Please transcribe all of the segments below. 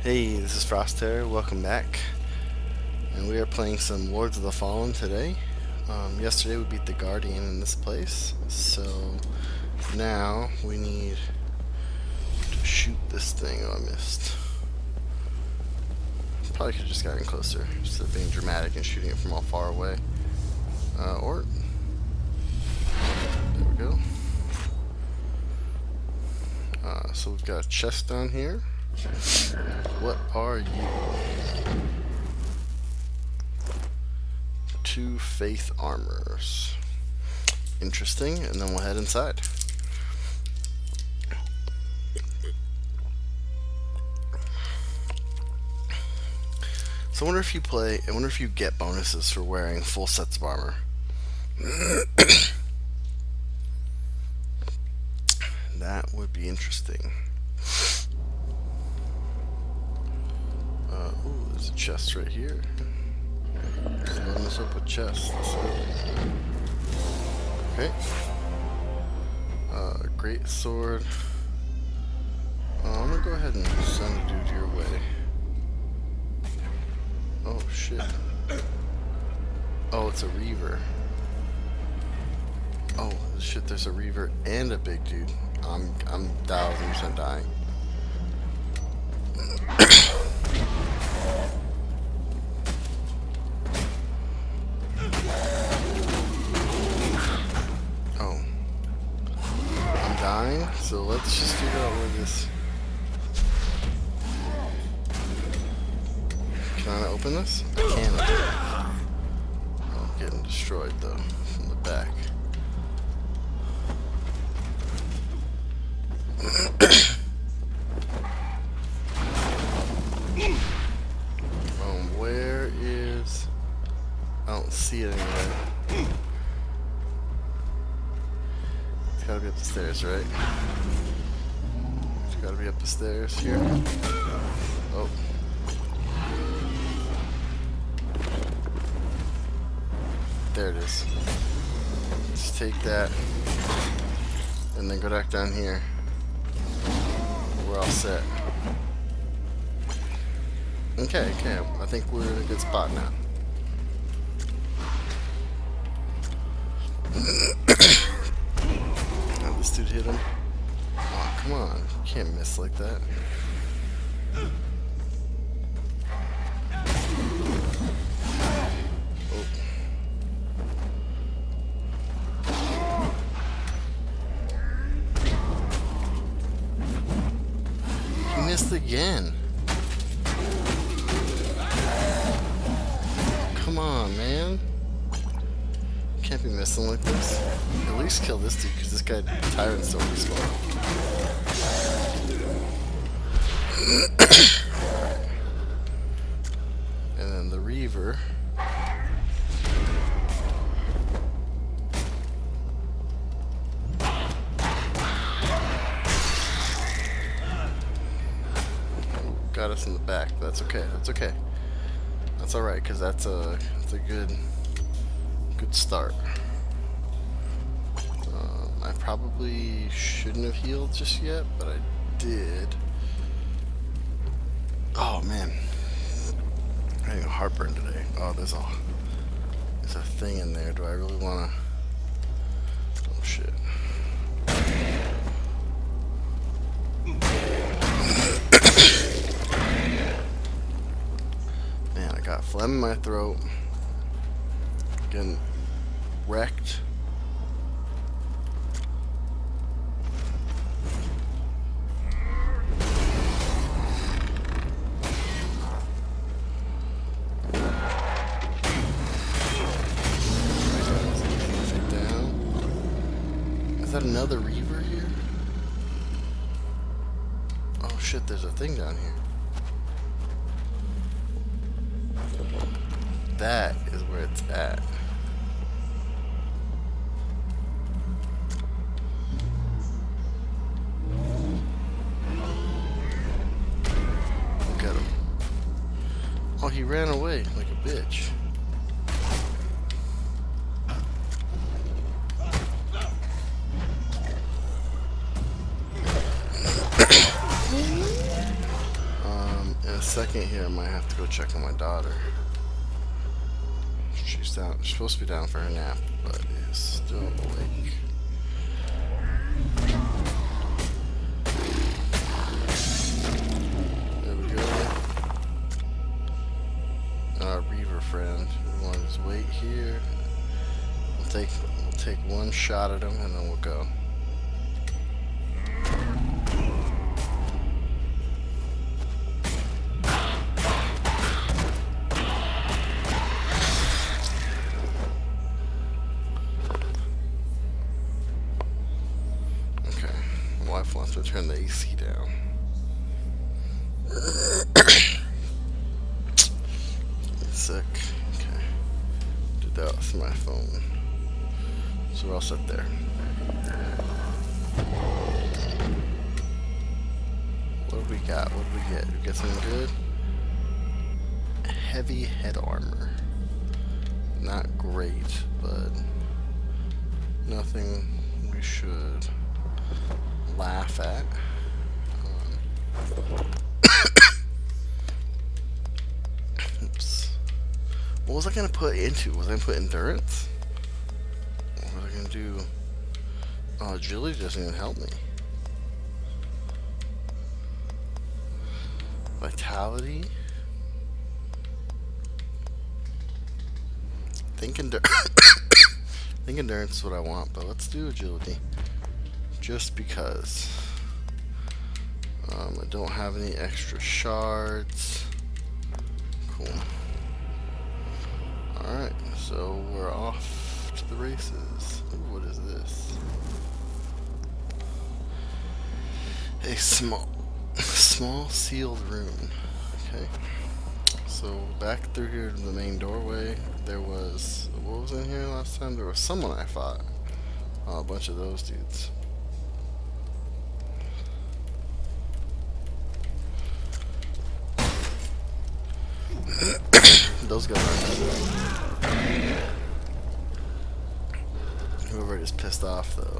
Hey, this is Frostterror, welcome back. And we are playing some Lords of the Fallen today. Yesterday we beat the Guardian in this place, so now we need to shoot this thing. Oh, I missed. Probably could have just gotten closer, instead of being dramatic and shooting it from all far away. Or, there we go. So we've got a chest down here. What are you? 2 faith armors. Interesting, and then we'll head inside. So I wonder if you get bonuses for wearing full sets of armor. That would be interesting. Ooh, there's a chest right here. Just loading this up with chests. Okay. Great sword. I'm gonna go ahead and send a dude your way. Oh shit. Oh, it's a reaver. Oh shit, there's a reaver and a big dude. I'm 1000% dying. Oh. I'm dying, so let's just figure out where this... Can I open this? I can open it. Oh, I'm getting destroyed though, from the back. Where is... I don't see it anywhere. It's gotta be up the stairs, right? It's gotta be up the stairs here. Oh. There it is. Just take that and then go back down here. We're all set. Okay, I think we're in a good spot now. Oh, this dude hit him. Oh, come on. You can't miss like that. Missed again. Come on, man. Can't be missing like this. At least kill this dude, because this guy Tyrant's so respawn. And then the Reaver. Got us in the back, but that's okay. That's okay. That's all right, because that's a good start. I probably shouldn't have healed just yet, but I did. Oh man, I'm having a heartburn today. Oh, there's a thing in there. Do I really want to? Oh shit. Got phlegm in my throat. Getting wrecked. Down. Is that another Reaver here? Oh shit, there's a thing down here. That is where it's at. Look at him. Oh, he ran away like a bitch. can't hear, I might have to go check on my daughter. She's down. She's supposed to be down for her nap, but is still awake. There we go. Our Reaver friend. We want to just wait here. We'll take one shot at him and then we'll go. Wants to turn the AC down. Sick. Okay. Did that with my phone. So we're all set there. What do we got? What do we get? We get something good? Heavy head armor. Not great, but nothing we should laugh at. Oops. What was I gonna put into? Was I gonna put endurance? What was I gonna do? Oh, agility doesn't even help me. Vitality. I think endurance is what I want, but let's do agility. Just because. I don't have any extra shards. Cool. Alright, so we're off to the races. Ooh, what is this? A small sealed room. Okay. So back through here to the main doorway, there was, what was in here last time? There was someone I fought. Oh, a bunch of those dudes. Those guys aren't bad. Whoever is pissed off though.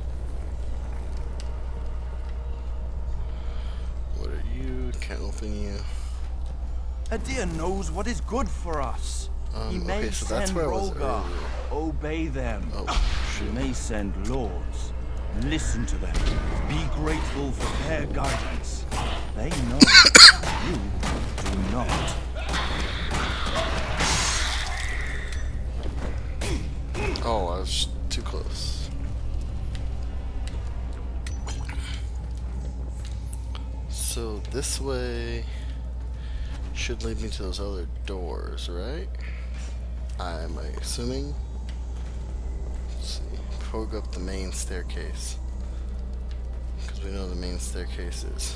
What are you? Can't open you. Adir knows what is good for us. He may okay, so that's send where I was Rogar. earlier. Obey them. Oh, He shit. may send lords. Listen to them. Be grateful for their guidance. They know. You do not. Oh, I was too close. So this way should lead me to those other doors, right? I'm assuming. Let's see. Before we go up the main staircase, because we know the main staircase is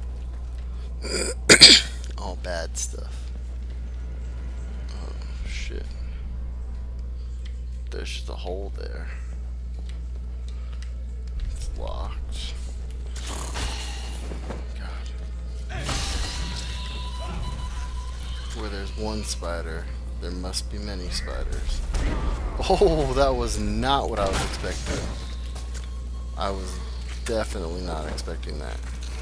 all bad stuff. Oh shit. There's just a hole there. It's locked. God. Where there's one spider, there must be many spiders. Oh, that was not what I was expecting. I was definitely not expecting that.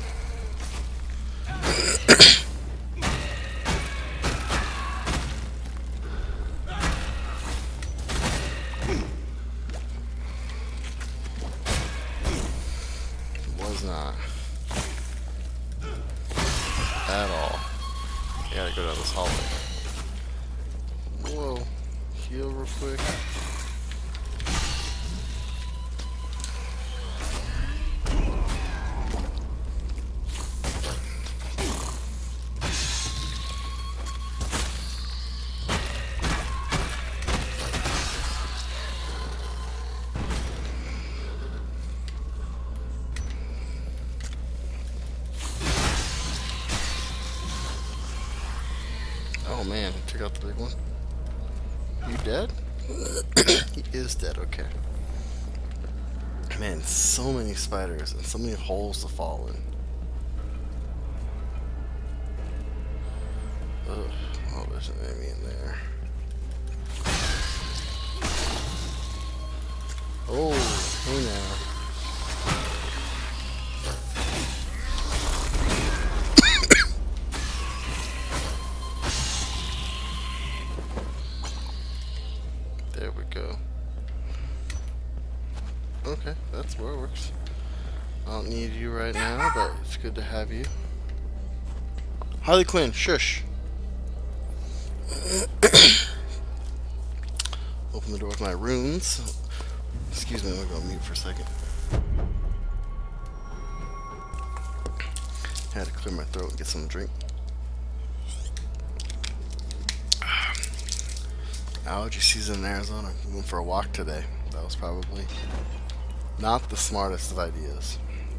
Not at all. I gotta go down this hallway. Whoa, heal real quick. Oh man, took out the big one. You dead? He is dead, okay. Man, so many spiders and so many holes to fall in. Ugh. Oh, there's an enemy in there. Oh, hey now. Okay, that's where it works. I don't need you right now, but it's good to have you. Harley Quinn, shush. Open the door with my runes. Excuse me, I'm gonna go on mute for a second. Had to clear my throat and get some drink. Allergy season in Arizona. We went for a walk today. That was probably not the smartest of ideas.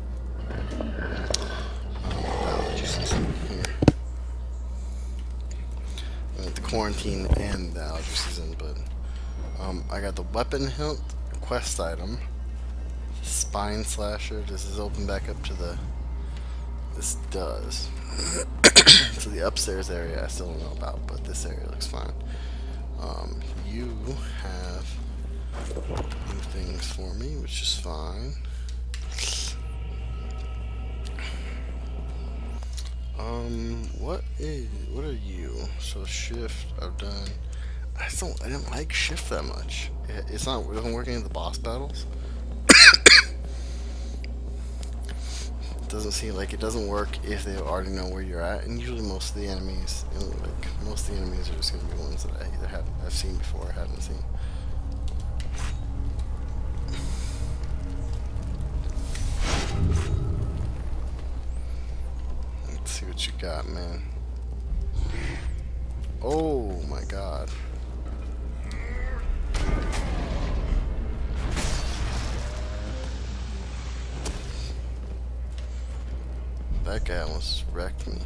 Allergy season here. I mean, the quarantine and the allergy season, but I got the weapon hilt quest item. Spine slasher. Does this open back up to the... This does. So the upstairs area I still don't know about, but this area looks fine. You have new things for me, which is fine. What are you? So shift, I've done. I didn't like shift that much. It doesn't work any of the boss battles. Doesn't seem like it doesn't work if they already know where you're at, and usually most of the enemies, most of the enemies are just going to be ones that I either I've seen before or haven't seen. Let's see what you got, man. Oh my god. That guy almost wrecked me.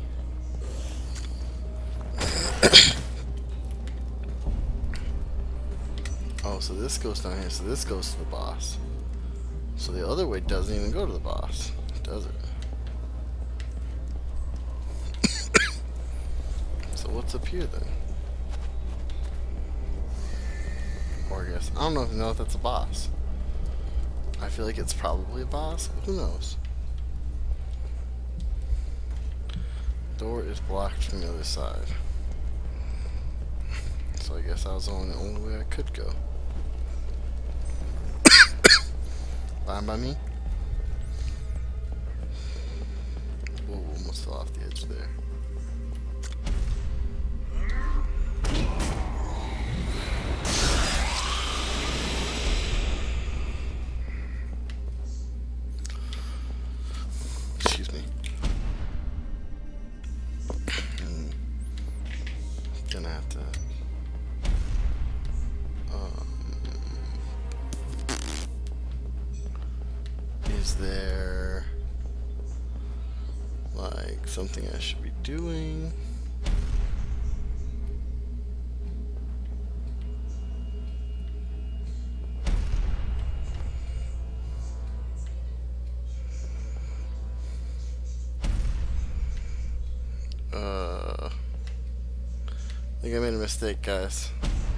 Oh, so this goes down here. So this goes to the boss. So the other way doesn't even go to the boss, does it? So what's up here then? Or I guess I don't know if that's a boss. I feel like it's probably a boss. Who knows? Door is blocked from the other side. So I guess I was on the only way I could go. Fine by me? Whoa, almost fell off the edge there. Excuse me. Gonna have to is there like something I should be doing? I think I made a mistake, guys.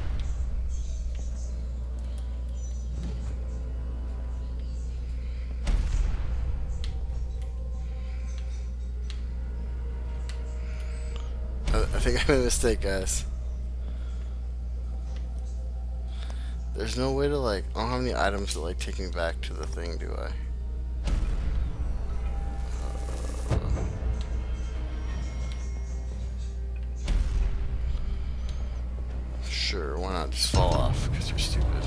I think I made a mistake, guys. There's no way to like, I don't have any items to like take me back to the thing, do I? Sure, why not just fall off, because you're stupid.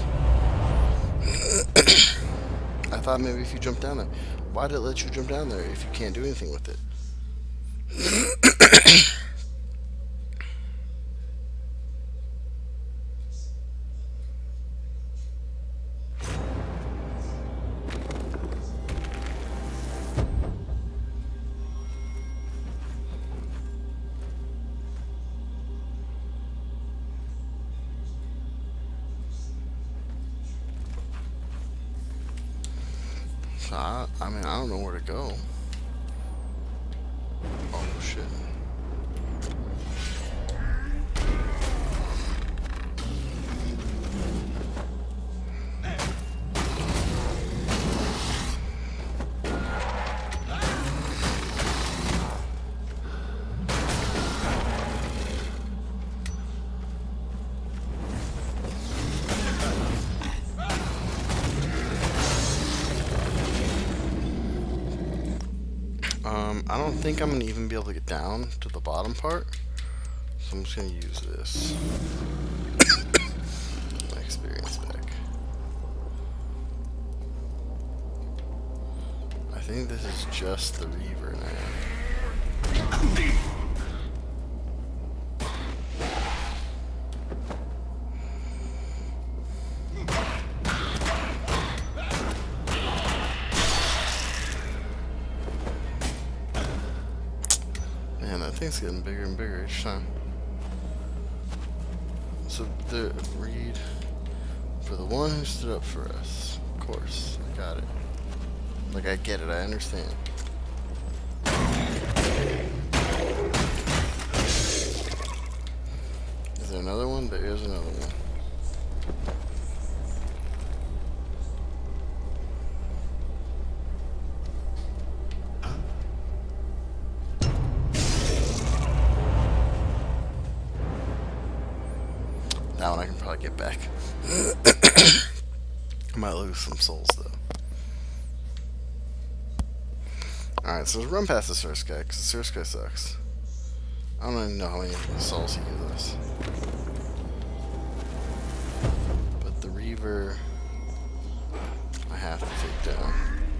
I thought maybe if you jump down there. Why did it let you jump down there if you can't do anything with it? I mean, I don't know where to go. Oh, shit. I don't think I'm gonna even be able to get down to the bottom part, so I'm just gonna use this. My experience back. I think this is just the Reaver now. Man, that thing's getting bigger and bigger each time. So, read for the one who stood up for us. Of course, I got it. Like, I get it, I understand. Is there another one? There is another one. That one I can probably get back. I might lose some souls though. Alright, so let's run past this first guy, because this first guy sucks. I don't even know how many souls he gives us. But the Reaver, I have to take down.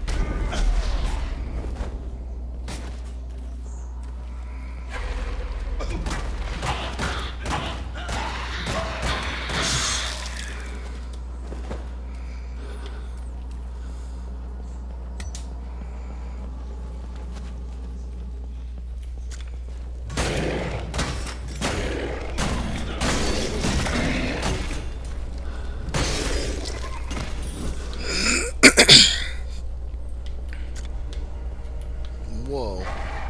Whoa.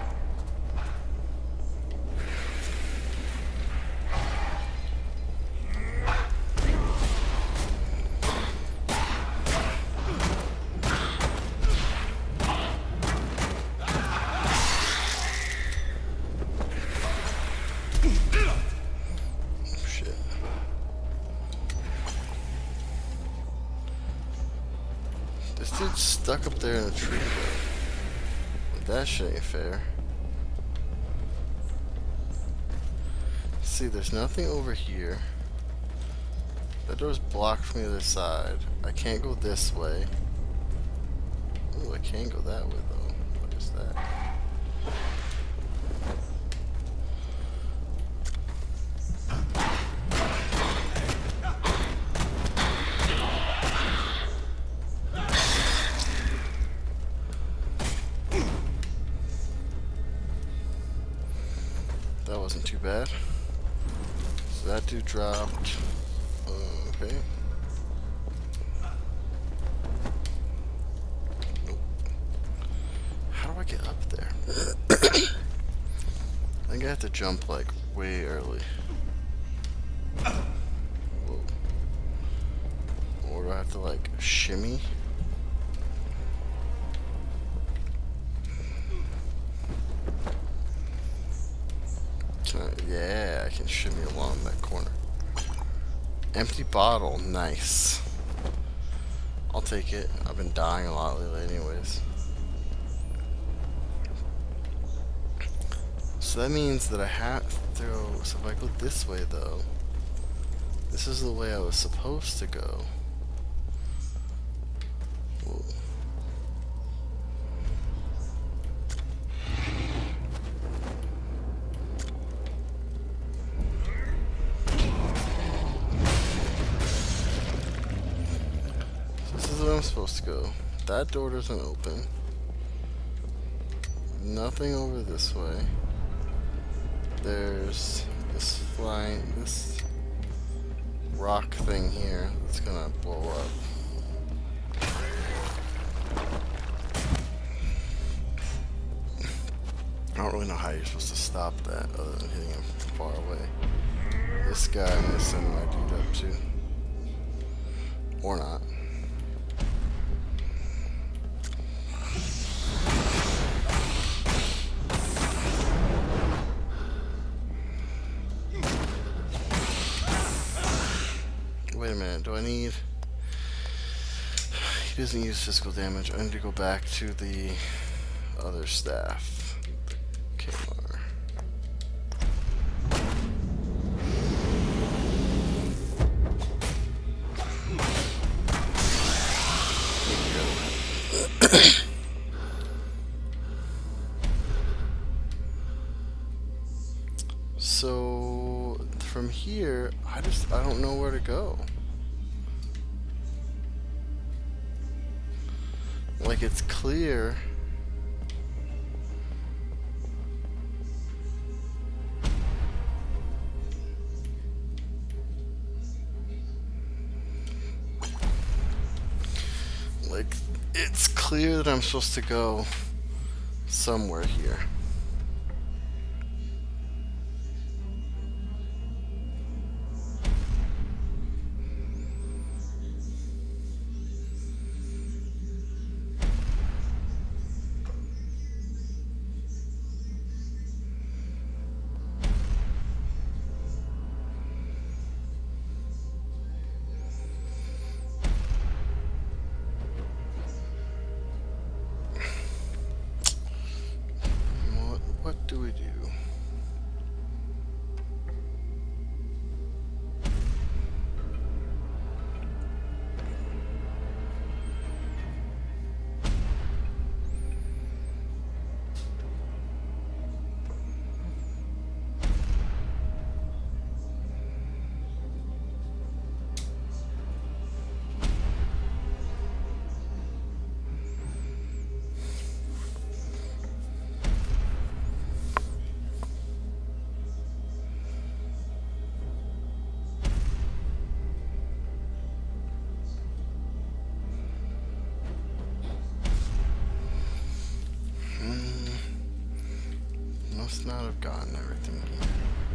Shit. This dude's stuck up there in a tree though. That shit ain't fair. See, there's nothing over here. That door's blocked from the other side. I can't go this way. Ooh, I can go that way though. What is that? That wasn't too bad. So that dude dropped. Okay. Nope. How do I get up there? I think I have to jump like way early. Whoa. Or do I have to like shimmy? Yeah, I can shimmy along that corner. Empty bottle, nice. I'll take it. I've been dying a lot lately anyways. So that means that I have to go, so if I go this way though, this is the way I was supposed to go. Whoa. I'm supposed to go. That door doesn't open. Nothing over this way. There's this rock thing here that's gonna blow up. I don't really know how you're supposed to stop that other than hitting him far away. This guy I'm gonna send my dude up to. Or not. Wait a minute, do I need... He doesn't use physical damage. I need to go back to the other staff. Kmart. So from here, I don't know where to go. Like, it's clear. Like, it's clear that I'm supposed to go somewhere here. What do we do? Must not have gotten everything here.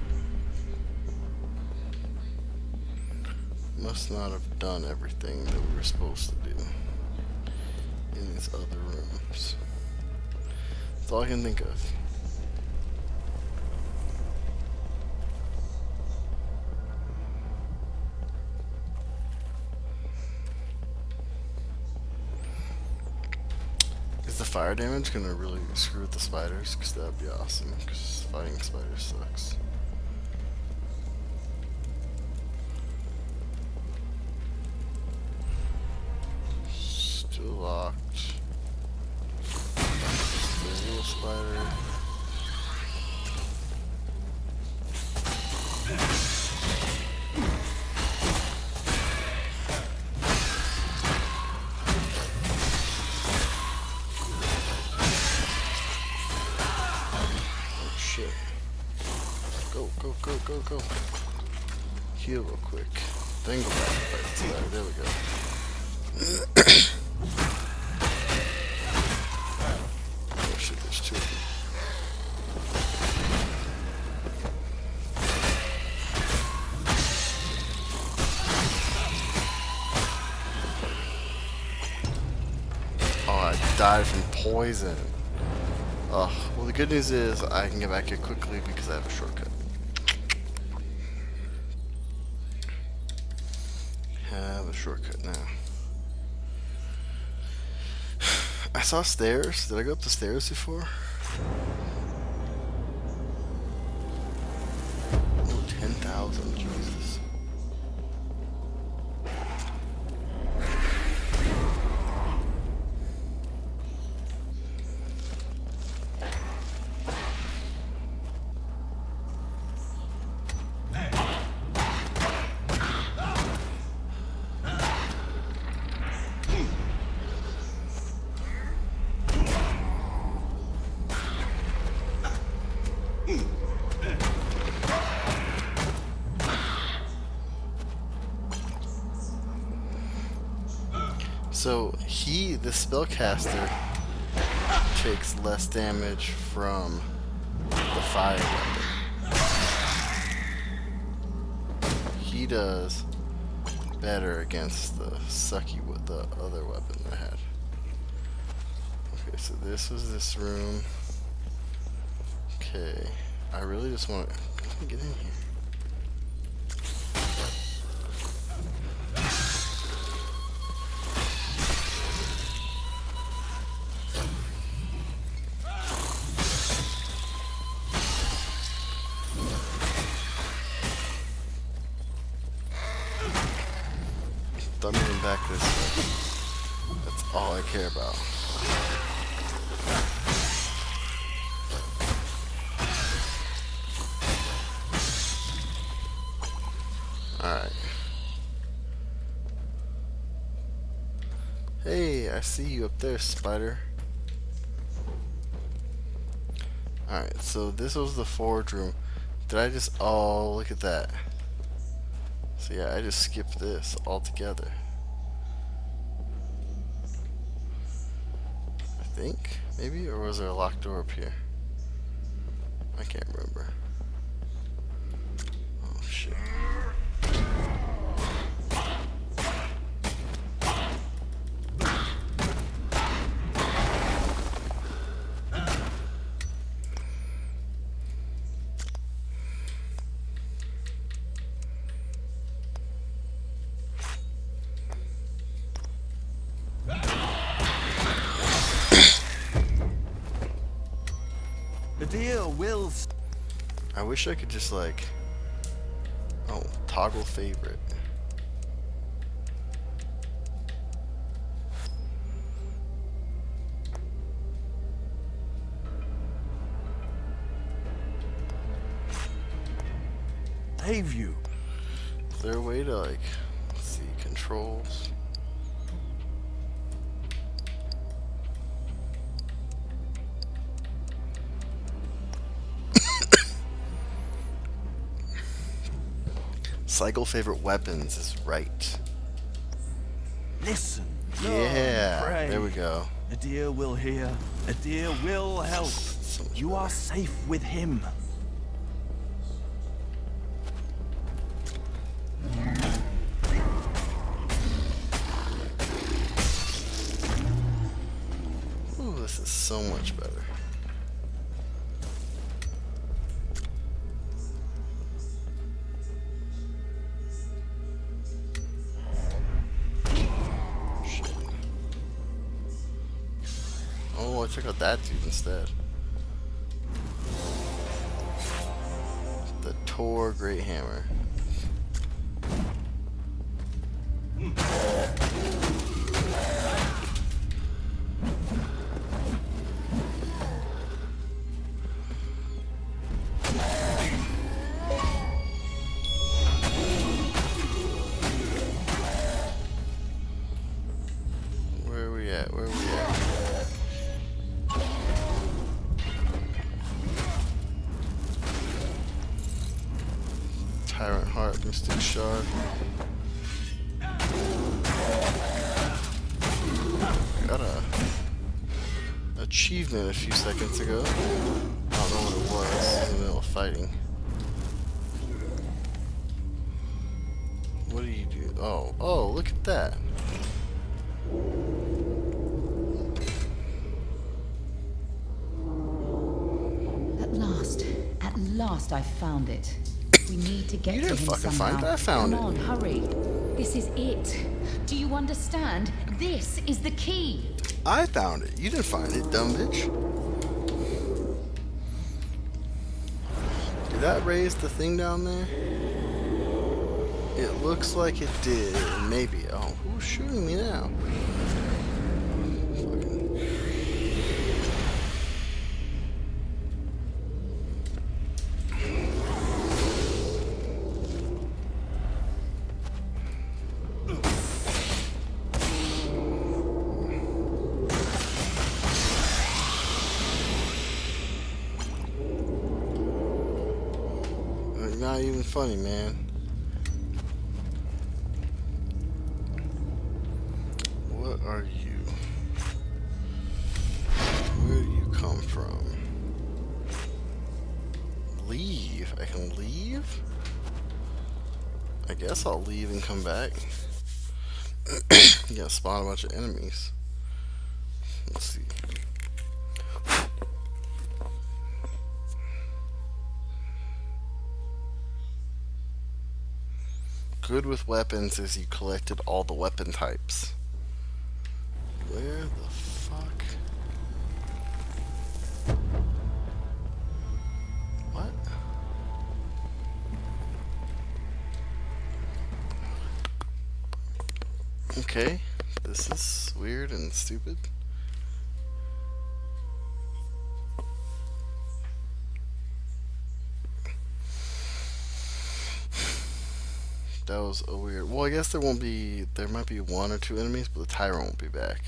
Must not have done everything that we were supposed to do in these other rooms. That's all I can think of. Is the fire damage gonna really screw with the spiders? Because that would be awesome, because fighting spiders sucks. Still locked. The little spider. Go. Heal real quick. Then go back and fight the spider. There we go. Oh shit, there's two of them. Oh, I died from poison. Oh, well, the good news is I can get back here quickly because I have a shortcut. Have a shortcut now. I saw stairs. Did I go up the stairs before? Oh, 10,000. Jesus. So the spellcaster, takes less damage from the fire weapon. He does better against the the other weapon I had. Okay, so this was this room. Okay, I really just want to get in here. back this way. That's all I care about. Alright. Hey, I see you up there, spider. Alright, so this was the forge room. Did I just... Oh, look at that. So yeah, I just skipped this altogether. I think, maybe? Or was there a locked door up here? I can't remember. Oh, shit. The deer will... I wish I could just like... Oh, toggle favorite. save you. Is there a way to like... Let's see, controls... Cycle favorite weapons is right. Listen. Yeah, pray. there we go. A deer will hear. A deer will help. So much You better. are safe with him. Ooh, this is so much better. Shit. Oh, I check out that dude instead. The Tor Great Hammer. Where are we at? Where are we at? Tyrant Heart, Mystic Shard. Got a achievement a few seconds ago. I don't know what it was. In the middle of fighting. What do you do? Oh, oh, look at that. At last I found it. We need to get You to didn't him fucking somehow. find it, I found Come on, it. hurry. This is it. Do you understand? This is the key. I found it. You didn't find it, dumb bitch. Did that raise the thing down there? It looks like it did. Maybe. Oh, who's shooting me now? Fucking... Not even funny, man. What are you? Where do you come from? Leave? I can leave? I guess I'll leave and come back. You gotta spawn a bunch of enemies. Let's see. Good with weapons is you collected all the weapon types. Where the fuck? What? Okay. Okay, this is weird and stupid. That was a weird. Well, I guess there won't be. There might be one or two enemies, but the tyrant won't be back.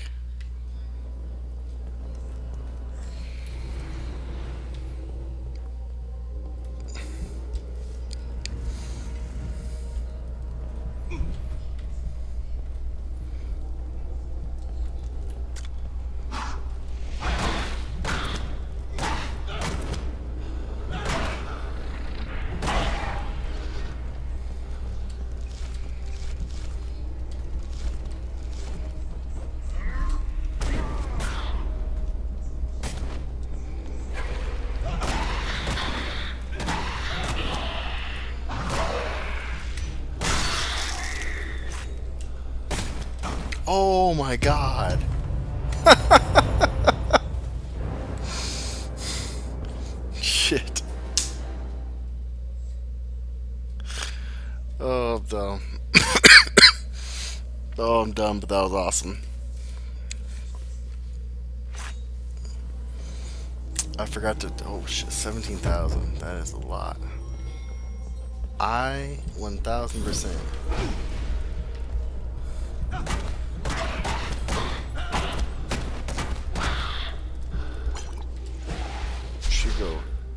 Oh my god. Shit. Oh, I'm dumb. Oh, I'm dumb, but that was awesome. I forgot to. Oh shit, 17,000. That is a lot. 1000%. Should go.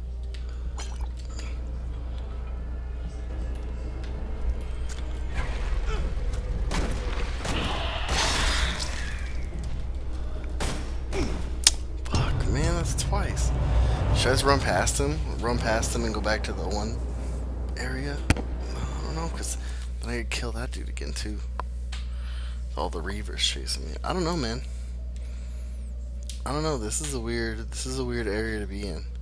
Fuck, man, that's twice. Should I just run past him? Run past him and go back to the one area? I don't know, because then I could kill that dude again, too. All the Reavers chasing me. I don't know, man. I don't know. This is a weird area to be in.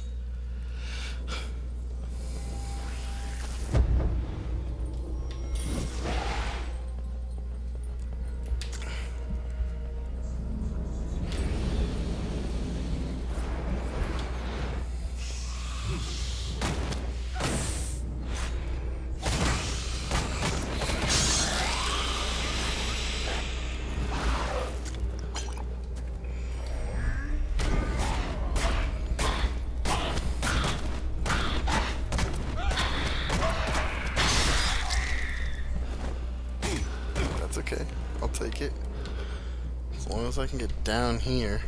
Okay, I'll take it. As long as I can get down here.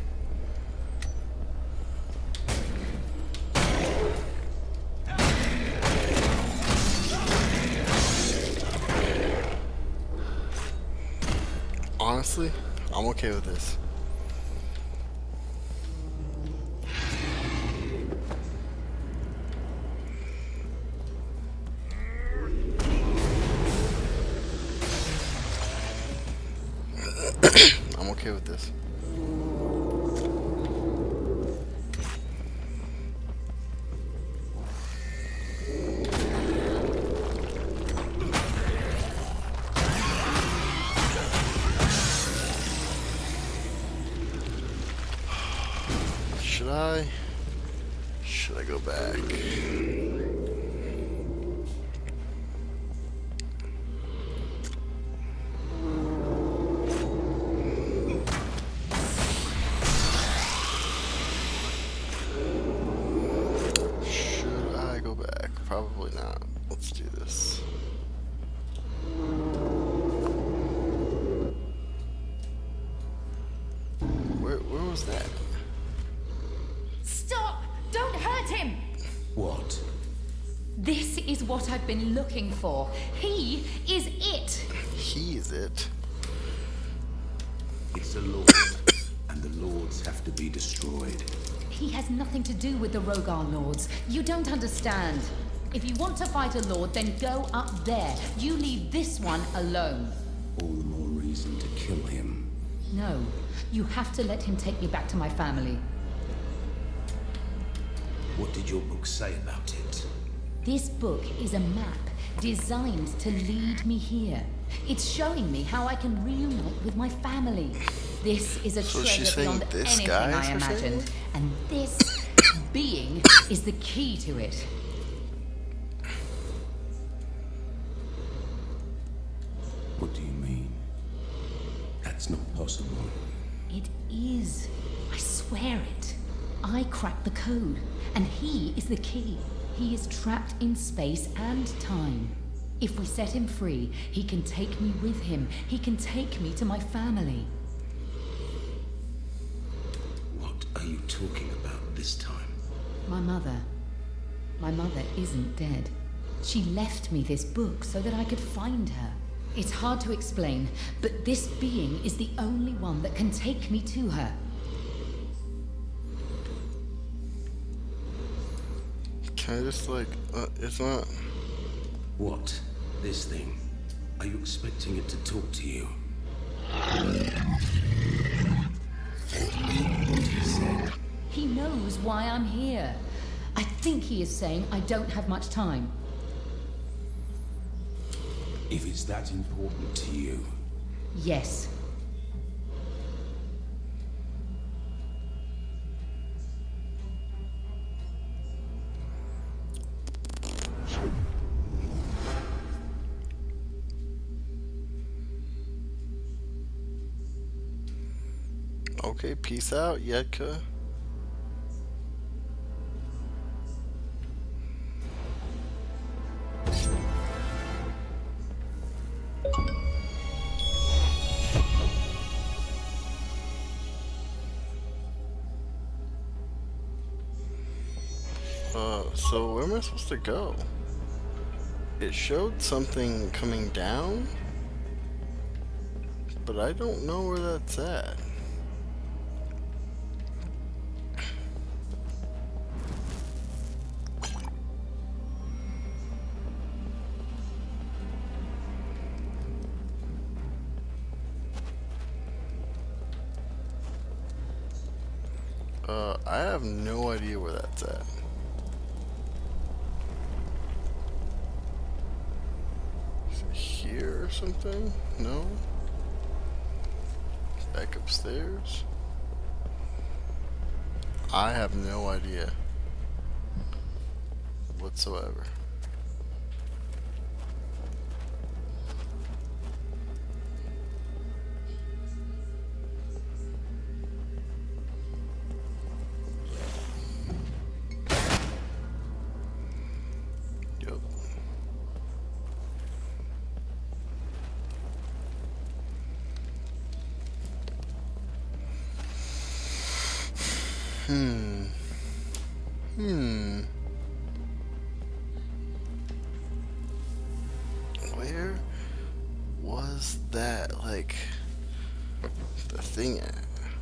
Honestly, I'm okay with this. I'm okay with this. Should I go back? Probably not. Let's do this. Where was that? Stop! Don't hurt him! What? This is what I've been looking for. He is it. He is it. It's a lord, and the lords have to be destroyed. He has nothing to do with the Rogar Lords. You don't understand. If you want to fight a lord, then go up there. You leave this one alone. All the more reason to kill him. No, you have to let him take me back to my family. What did your book say about it? This book is a map designed to lead me here. It's showing me how I can reunite with my family. This is a treasure beyond anything I imagined. And this being is the key to it. What do you mean? possible. It is. I swear it. I cracked the code, and he is the key. He is trapped in space and time. If we set him free, he can take me with him. He can take me to my family. What are you talking about this time? My mother. My mother isn't dead. She left me this book so that I could find her. It's hard to explain, but this being is the only one that can take me to her. Can I just it's not... What? This thing? Are you expecting it to talk to you? What he said. He knows why I'm here. I think he is saying I don't have much time. If it's that important to you. Yes. Okay, peace out, Yedka. So where am I supposed to go? It showed something coming down, but I don't know where that's at. I have no idea where that's at. Is it here or something? No? Back upstairs? I have no idea whatsoever. Where was that, like, the thing at?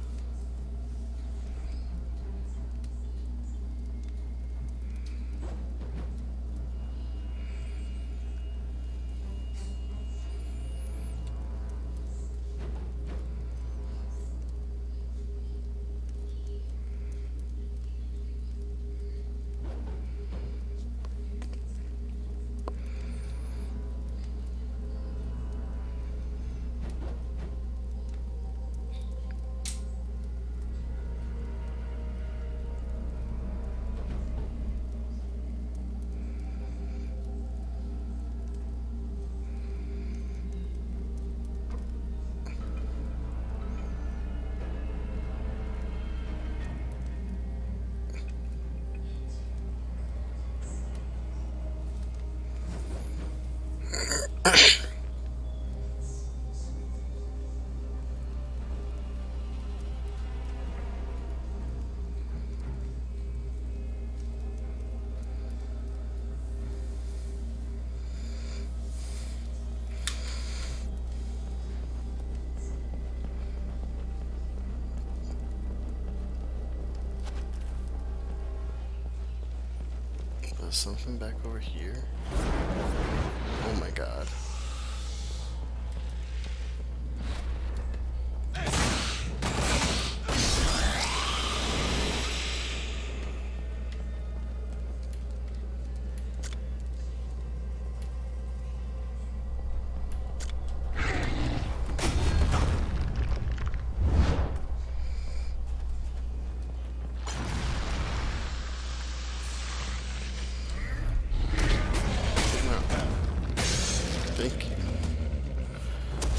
There's something back over here. Oh my god.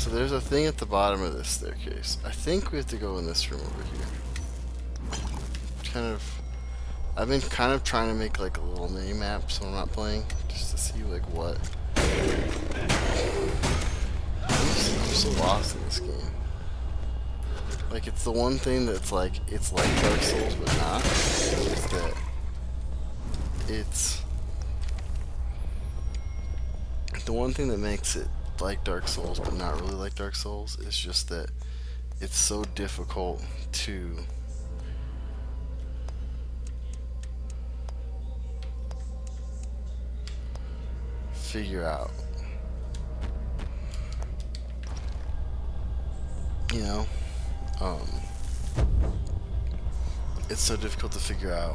so there's a thing at the bottom of this staircase. I think we have to go in this room over here. I've been kind of trying to make like a little mini map so I'm not playing, just to see like what. I'm so lost in this game. Like, it's the one thing that's like, it's like Dark Souls but not. It's that it's the one thing that makes it like Dark Souls but not really like Dark Souls is just that it's so difficult to figure out. You know? It's so difficult to figure out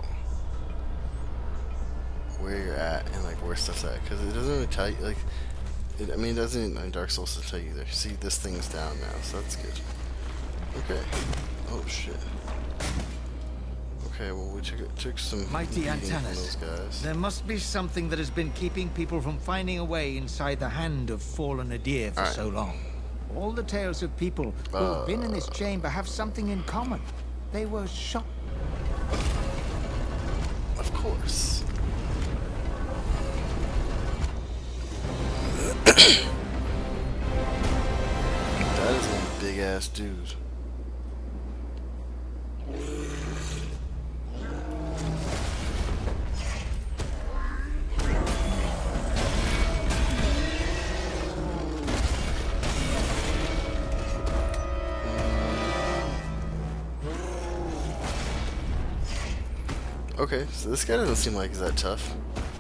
where you're at and like where stuff's at, because it doesn't really tell you, like, I mean, it doesn't in Dark Souls to tell you there. See, this thing's down now, so that's good. Okay. Oh shit. Okay, well we took some mighty antennas. From those guys. There must be something that has been keeping people from finding a way inside the hand of fallen Adir for so long. All the tales of people who have been in this chamber have something in common. They were shot. Of course. That is one big ass dude. Okay, so this guy doesn't seem like he's that tough.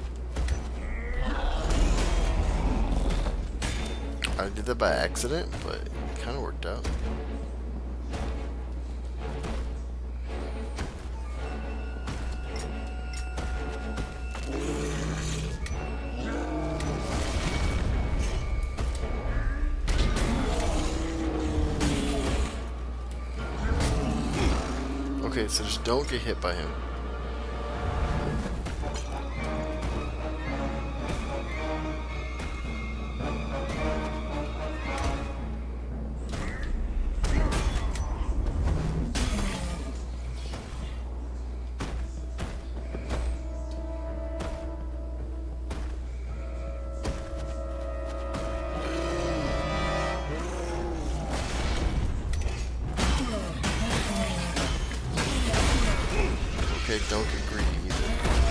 I did that by accident, but it kind of worked out. Okay, so just don't get hit by him. Okay, don't get greedy either.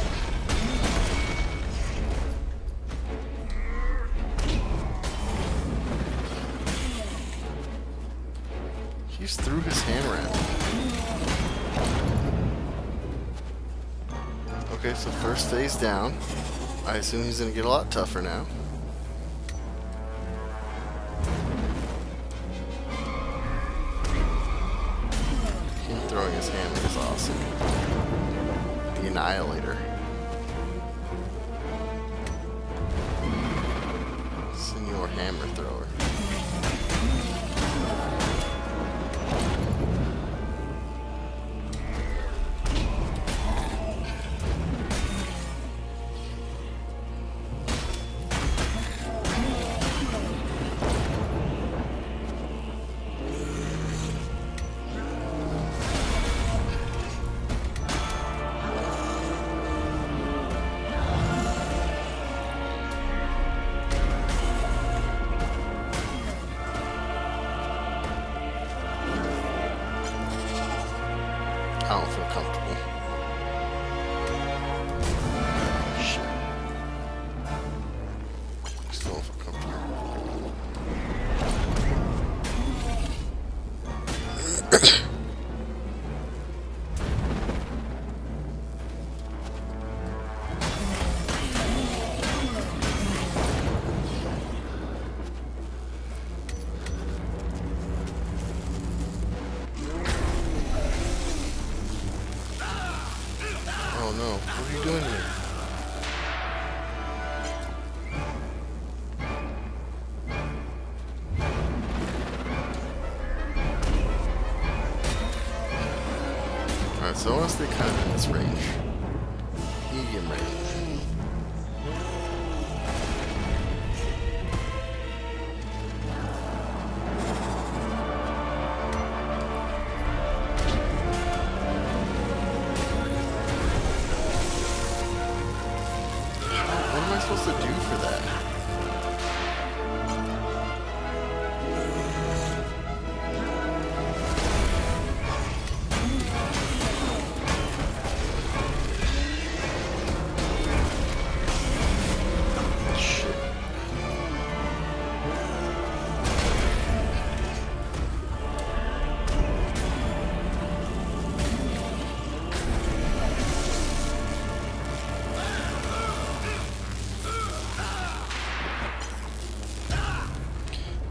He just threw his hammer at me. Okay, so first phase down. I assume he's gonna get a lot tougher now. Him throwing his hammer is awesome. The Annihilated. Senior hammer thrower. I don't feel comfortable. Shit. Still don't feel comfortable. Oh no, what are you doing here? Alright, so I want to stay kind of in this range. Medium range.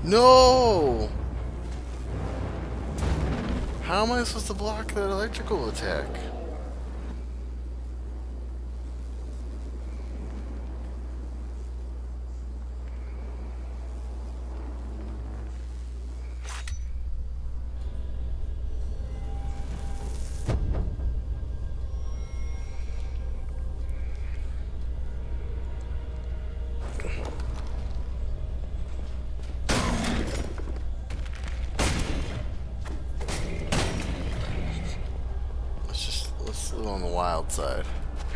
No! How am I supposed to block that electrical attack? Let's live on the wild side.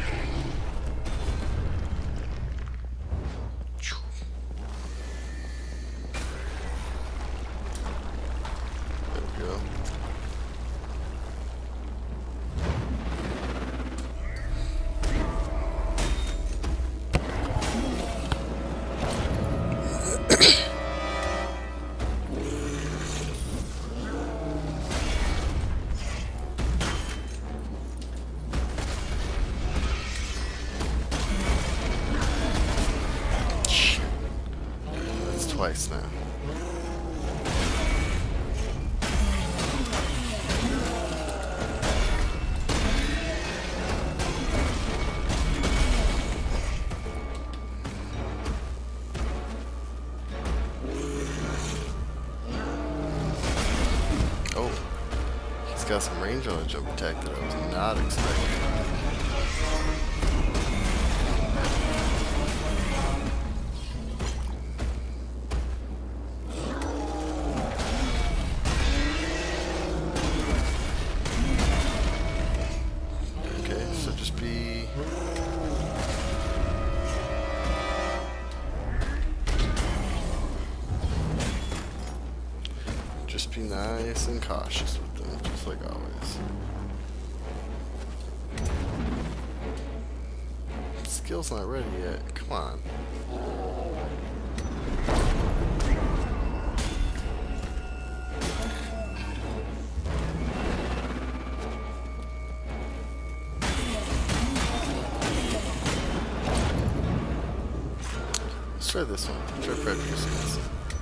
There we go. Twice now. Oh, he's got some range on the jump attack that I was not expecting. Just be nice and cautious with them, just like always. Skill's not ready yet. Come on. Let's try this one. Try prejudice.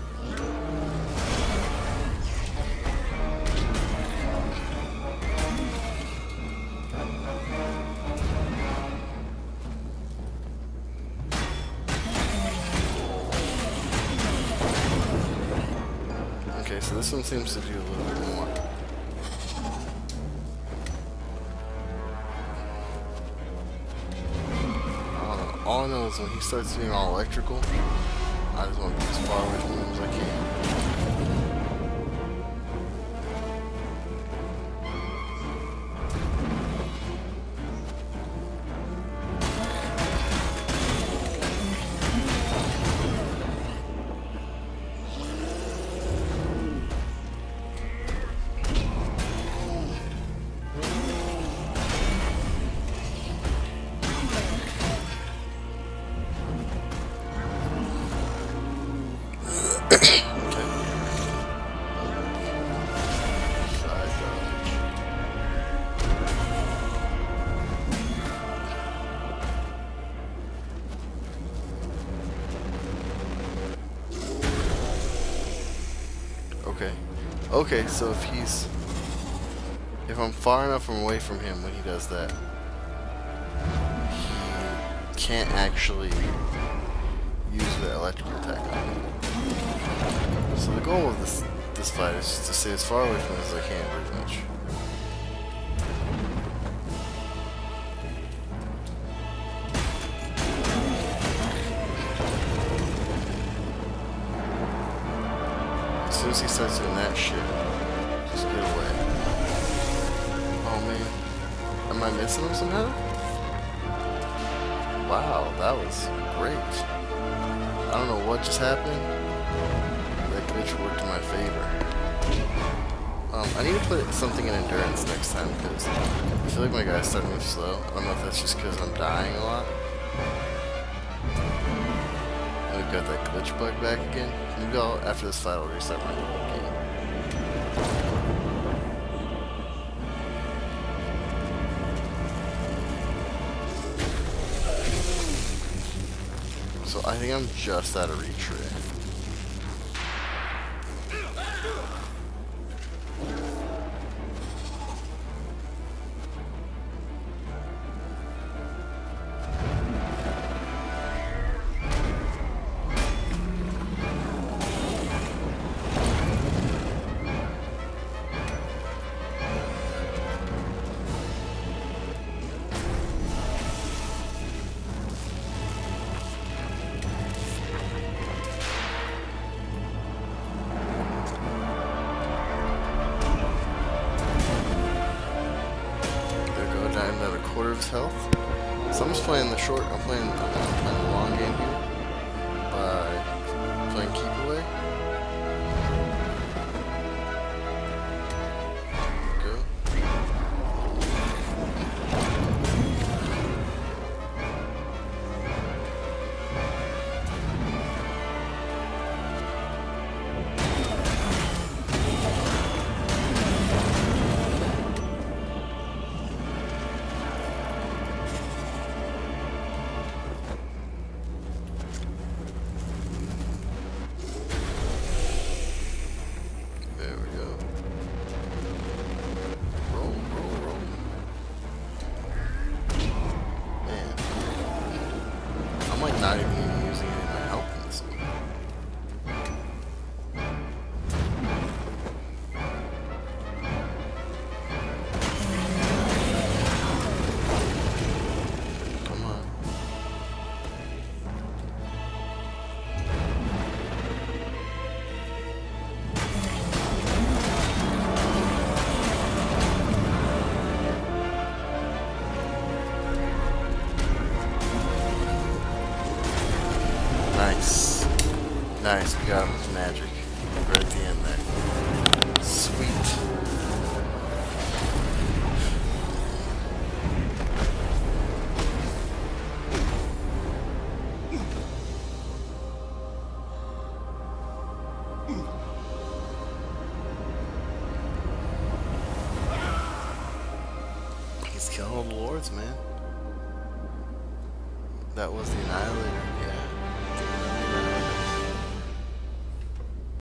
Okay, so this one seems to do a little bit more. All I know is when he starts doing all electrical, I just want to be as far away from him as I can. Okay, so if I'm far enough away from him when he does that, he can't actually use the electrical attack on me. So the goal of this fight is just to stay as far away from him as I can, pretty much. As soon as he starts doing that shit, just get away. Oh man. Am I missing him somehow? Wow, that was great. I don't know what just happened. That glitch worked in my favor. I need to put something in endurance next time because I feel like my guy's starting to move slow. I don't know if that's just because I'm dying a lot. I've got that glitch bug back again. Maybe after this fight I'll restart my game. So I think I'm just out of reach for it. quarter of his health. So I'm just playing the short. I'm playing the long game here by playing keep away. Go. Not even using any of my health in this one. Come on. Nice. Nice, we got him with magic. Right at the end there. Sweet. He's killing all the lords, man. That was the Annihilator, yeah.